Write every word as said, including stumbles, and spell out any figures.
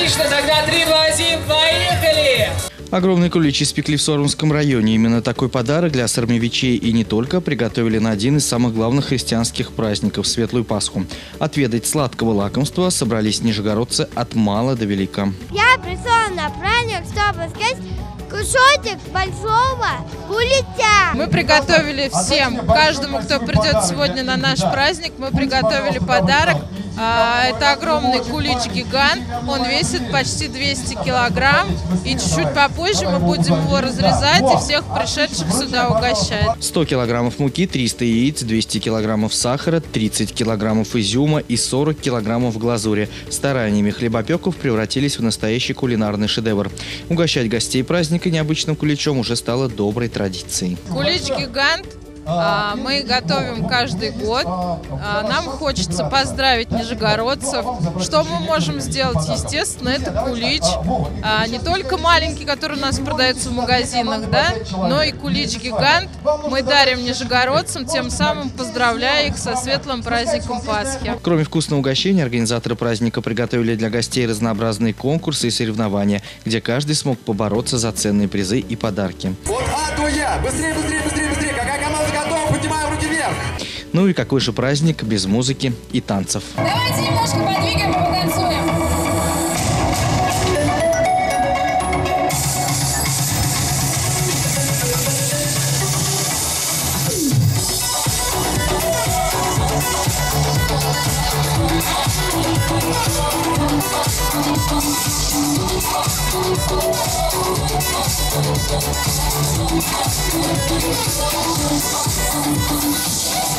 Отлично, тогда три, два, один, поехали! Огромные куличи испекли в Сормовском районе. Именно такой подарок для сормовичей и не только приготовили на один из самых главных христианских праздников – Светлую Пасху. Отведать сладкого лакомства собрались нижегородцы от мала до велика. Я пришла на праздник, чтобы съесть кусочек большого кулича. Мы приготовили всем, каждому, кто придет сегодня на наш праздник, мы приготовили подарок. Это огромный кулич-гигант, он весит почти двести килограмм, и чуть-чуть попозже мы будем его разрезать и всех пришедших сюда угощать. сто килограммов муки, триста яиц, двести килограммов сахара, тридцать килограммов изюма и сорок килограммов глазури. Стараниями хлебопеков превратились в настоящий кулинарный шедевр. Угощать гостей праздника необычным куличом уже стало доброй традицией. Кулич-гигант мы готовим каждый год. Нам хочется поздравить нижегородцев. Что мы можем сделать? Естественно, это кулич. Не только маленький, который у нас продается в магазинах, да, но и кулич-гигант мы дарим нижегородцам, тем самым поздравляя их со светлым праздником Пасхи. Кроме вкусного угощения, организаторы праздника приготовили для гостей разнообразные конкурсы и соревнования, где каждый смог побороться за ценные призы и подарки. Вот А, то я! Быстрее, быстрее, быстрее, быстрее! Какая команда готова? Поднимаем руки вверх! Ну и какой же праздник без музыки и танцев. Давайте немножко подвигаем и потанцуем. We'll be right back.